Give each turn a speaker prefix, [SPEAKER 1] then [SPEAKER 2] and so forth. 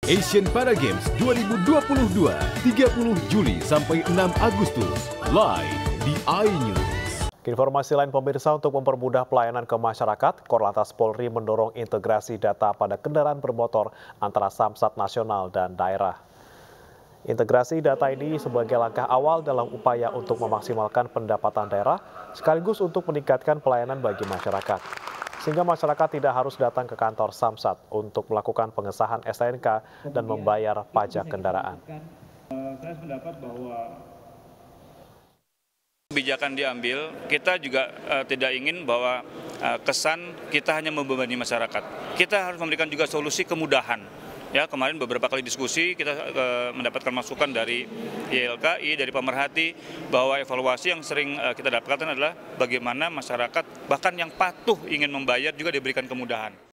[SPEAKER 1] Asian Para Games 2022, 30 Juli sampai 6 Agustus, live di iNews.
[SPEAKER 2] Informasi lain pemirsa, untuk mempermudah pelayanan ke masyarakat, Korlantas Polri mendorong integrasi data pada kendaraan bermotor antara Samsat nasional dan daerah. Integrasi data ini sebagai langkah awal dalam upaya untuk memaksimalkan pendapatan daerah, sekaligus untuk meningkatkan pelayanan bagi masyarakat. Sehingga masyarakat tidak harus datang ke kantor Samsat untuk melakukan pengesahan STNK dan membayar pajak kendaraan.
[SPEAKER 3] Saya sependapat bahwa
[SPEAKER 4] kebijakan diambil, kita juga tidak ingin bahwa kesan kita hanya membebani masyarakat. Kita harus memberikan juga solusi kemudahan. Ya, kemarin beberapa kali diskusi kita mendapatkan masukan dari YLKI, dari pemerhati, bahwa evaluasi yang sering kita dapatkan adalah bagaimana masyarakat bahkan yang patuh ingin membayar juga diberikan kemudahan.